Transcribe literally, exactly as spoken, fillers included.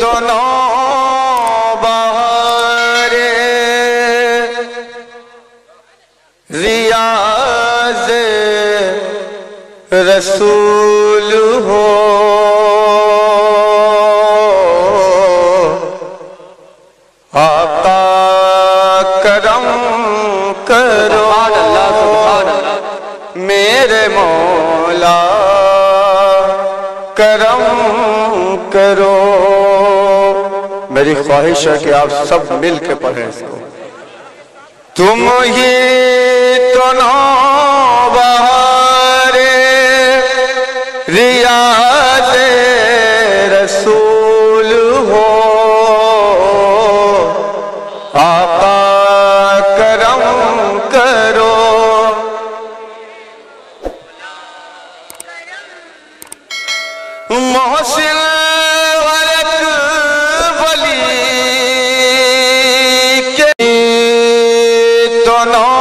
تو نوبہار ریاض رسول ہو آقا کرم کرو میرے مولا کرم کرو. میری خواہش ہے کہ آپ سب مل کے پڑھیں اس کو. تم ہی تو نوبہار ریاض رسول ہو آقا کرم کرو. محسن ورک ولی کے تو نو